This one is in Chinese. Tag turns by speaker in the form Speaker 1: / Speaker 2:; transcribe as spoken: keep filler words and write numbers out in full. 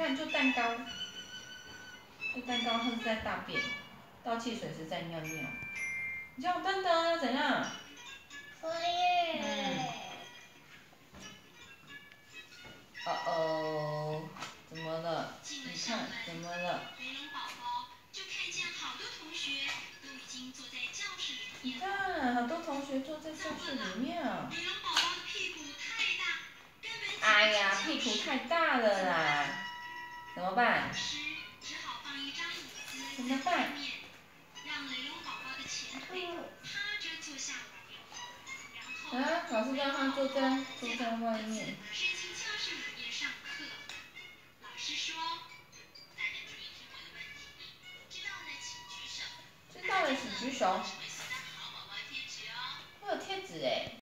Speaker 1: 看，做蛋糕，做蛋糕，它是在大便，倒汽水是在尿尿。你叫我等等要怎样？
Speaker 2: 可以。
Speaker 1: 嗯。哦哦，怎么了？你看，怎么了？你看，好多同学坐在教室里面啊。哎呀，屁股太大了啦，怎么办？怎么办？啊，老师让他坐在坐在外面。知道了，请举手。我有贴纸哎。